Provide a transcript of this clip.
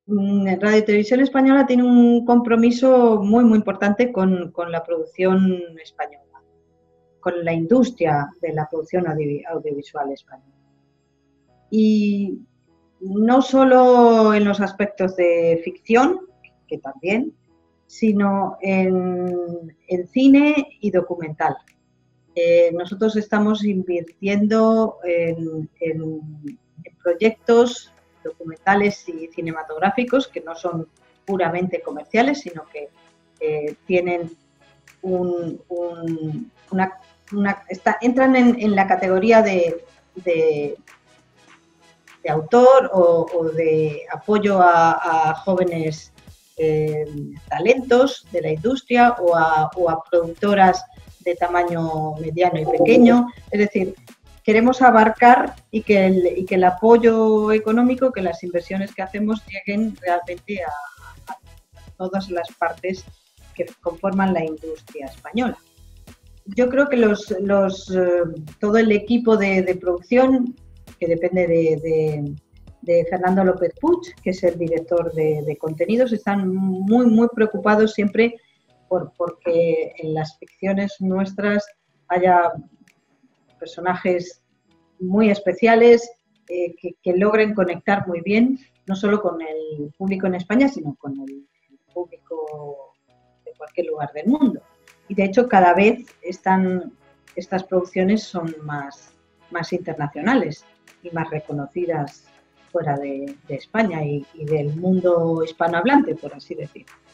Radio y Televisión Española tiene un compromiso muy importante con la producción española, con la industria de la producción audiovisual española. Y no solo en los aspectos de ficción, que también, sino en cine y documental. Nosotros estamos invirtiendo en proyectos documentales y cinematográficos que no son puramente comerciales, sino que tienen entran en la categoría de autor o de apoyo a jóvenes talentos de la industria o a productoras de tamaño mediano y pequeño. Es decir, queremos abarcar y que el apoyo económico, que las inversiones que hacemos lleguen realmente a todas las partes que conforman la industria española. Yo creo que todo el equipo de producción, que depende de Fernando López Puig, que es el director de contenidos, están muy preocupados siempre porque en las ficciones nuestras haya personajes muy especiales que logren conectar muy bien, no solo con el público en España, sino con el público de cualquier lugar del mundo. Y de hecho cada vez estas producciones son más internacionales y más reconocidas fuera de España y del mundo hispanohablante, por así decirlo.